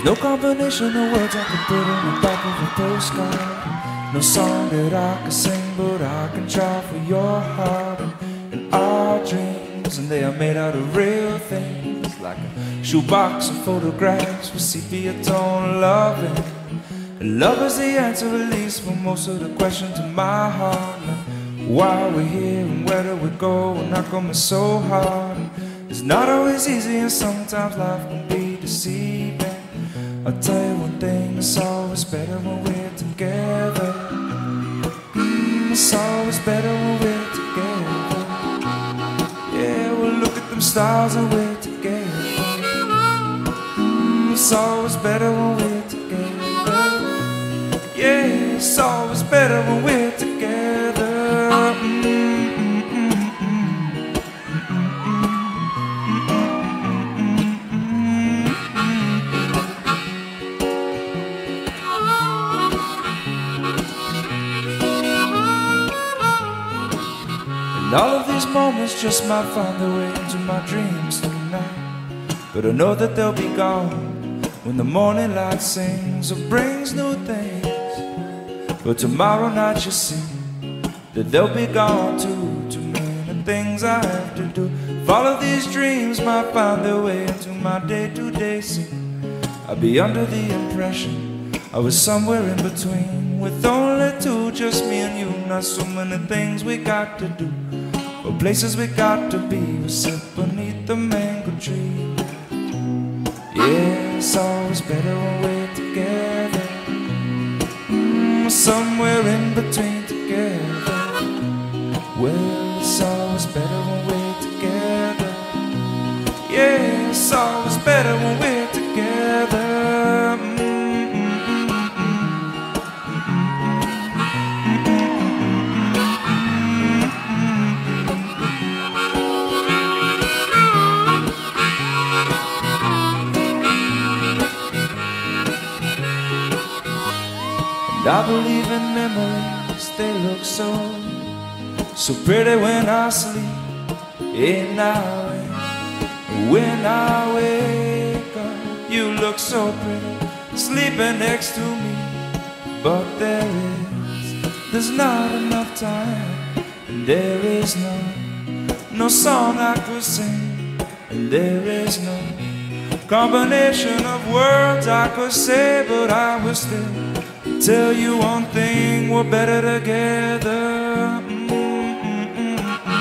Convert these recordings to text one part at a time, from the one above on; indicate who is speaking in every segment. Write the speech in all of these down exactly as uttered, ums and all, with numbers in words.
Speaker 1: no combination of words I could put on the back of a postcard. No song that I can sing, but I can try for your heart. And our dreams, and they are made out of real things, like a shoebox of photographs with sepia tone loving. And love is the answer, at least, for most of the questions in my heart. Like why we're here and where do we go, and how come it's so hard. It's not always easy, and sometimes life can be deceiving. I'll tell you one thing, it's always better when we're together. Mm, it's always better when we're together. Yeah, we'll look at them stars and we're together. Mm, it's always better when we're together. Yeah, it's always better when we're together. Mm, mm, mm, mm, mm. And all of these moments just might find their way into my dreams tonight. But I know that they'll be gone when the morning light sings or brings new things. But tomorrow night you see that they'll be gone too. Too many things I have to do. If all of these dreams might find their way into my day-to-day scene, I'd be under the impression I was somewhere in between, with only two, just me and you. Not so many things we got to do, or places we got to be. We sit beneath the mango tree. Yeah, it's always better when we're together. Mm, somewhere in between together. Well, it's always better when we're together. Yeah, it's always better when we're together. Mm. I believe in memories, they look so, so pretty when I sleep. And now when I wake up, you look so pretty, sleeping next to me. But there is, there's not enough time, and there is no, no song I could sing. And there is no combination of words I could say, but I will still tell you one thing, we're better together. Mm, mm, mm,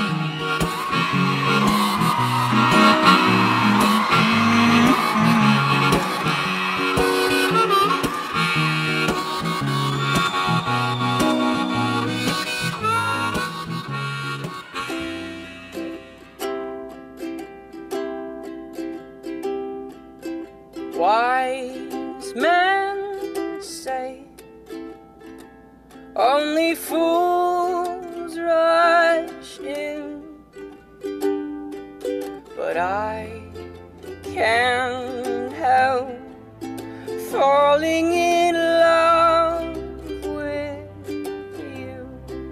Speaker 2: mm. Wise men say only fools rush in, but I can't help falling in love with you.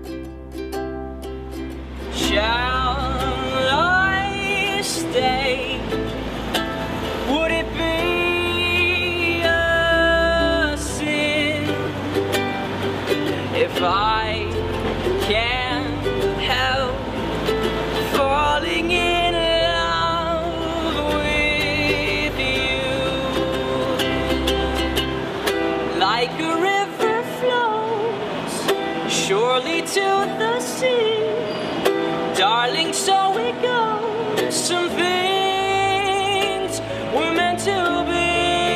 Speaker 2: Shall I stay? Would it be a sin if I can't help falling in love with you? Like a river flows surely to the sea, darling, so it goes. Some things were meant to be.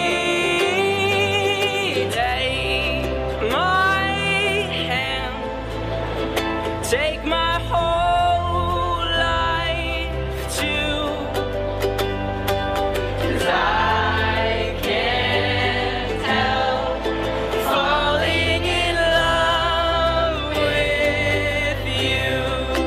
Speaker 2: Take my whole life too, 'cause I can't help falling in love with you.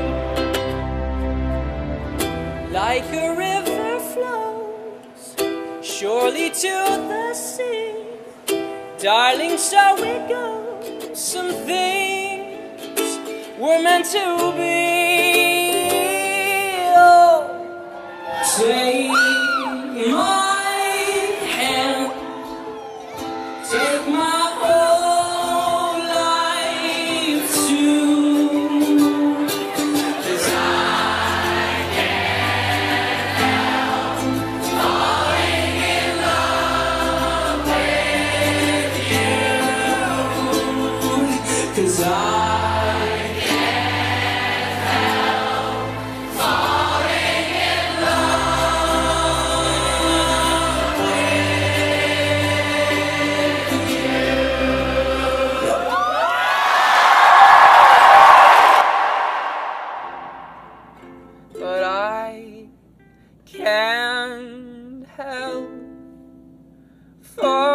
Speaker 2: Like a river flows surely to the sea, darling, so it goes. Some things we're meant to be. Oh, take my hand, 'cause I can't help falling in love with you. But I can't help falling